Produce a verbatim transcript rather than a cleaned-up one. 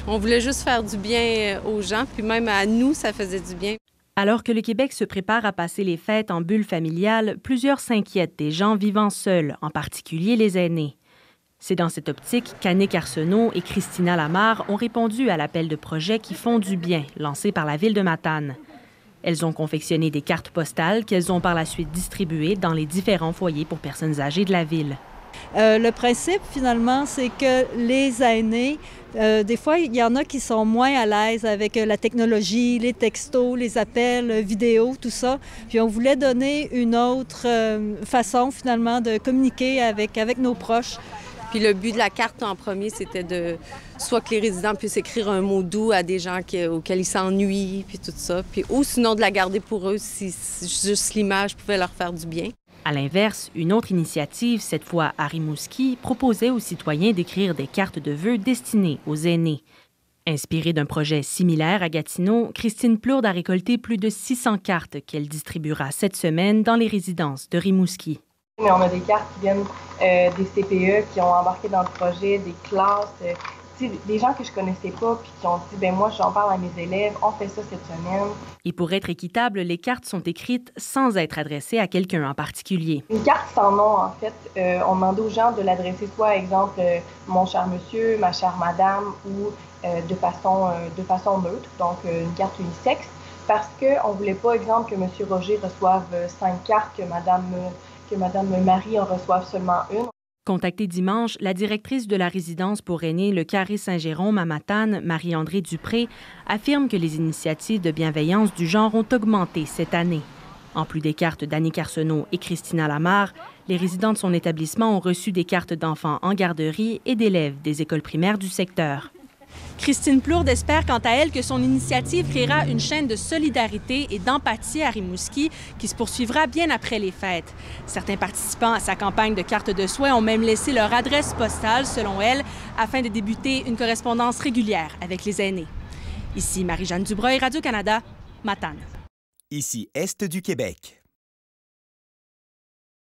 On voulait juste faire du bien aux gens, puis même à nous, ça faisait du bien. Alors que le Québec se prépare à passer les fêtes en bulle familiale, plusieurs s'inquiètent des gens vivant seuls, en particulier les aînés. C'est dans cette optique qu'Annick Arsenault et Christina Lamarre ont répondu à l'appel de projets qui font du bien, lancé par la Ville de Matane. Elles ont confectionné des cartes postales qu'elles ont par la suite distribuées dans les différents foyers pour personnes âgées de la ville. Euh, le principe, finalement, c'est que les aînés, euh, des fois, il y en a qui sont moins à l'aise avec la technologie, les textos, les appels vidéo, tout ça. Puis on voulait donner une autre euh, façon, finalement, de communiquer avec, avec nos proches. Puis le but de la carte en premier, c'était de soit que les résidents puissent écrire un mot doux à des gens qui, auxquels ils s'ennuient, puis tout ça. Puis, ou sinon de la garder pour eux si juste l'image pouvait leur faire du bien. À l'inverse, une autre initiative, cette fois à Rimouski, proposait aux citoyens d'écrire des cartes de vœux destinées aux aînés. Inspirée d'un projet similaire à Gatineau, Christine Plourde a récolté plus de six cents cartes qu'elle distribuera cette semaine dans les résidences de Rimouski. Mais on a des cartes qui viennent euh, des C P E qui ont embarqué dans le projet, des classes, euh, des gens que je connaissais pas puis qui ont dit ben moi j'en parle à mes élèves, on fait ça cette semaine. Et pour être équitable, les cartes sont écrites sans être adressées à quelqu'un en particulier. Une carte sans nom en fait, euh, on demande aux gens de l'adresser soit exemple euh, mon cher monsieur, ma chère madame ou euh, de façon euh, de façon neutre, donc euh, une carte unisexe, parce que on voulait pas exemple que monsieur Roger reçoive euh, cinq cartes, que madame euh, que Madame Marie en reçoive seulement une. Contactée dimanche, la directrice de la résidence pour aînés Le Carré Saint-Jérôme à Matane, Marie-André Dupré, affirme que les initiatives de bienveillance du genre ont augmenté cette année. En plus des cartes d'Annick Arsenault et Christina Lamarre, les résidents de son établissement ont reçu des cartes d'enfants en garderie et d'élèves des écoles primaires du secteur. Christine Plourde espère quant à elle que son initiative créera une chaîne de solidarité et d'empathie à Rimouski qui se poursuivra bien après les fêtes. Certains participants à sa campagne de cartes de soins ont même laissé leur adresse postale, selon elle, afin de débuter une correspondance régulière avec les aînés. Ici Marie-Jeanne Dubreuil, Radio-Canada, Matane. Ici Est du Québec.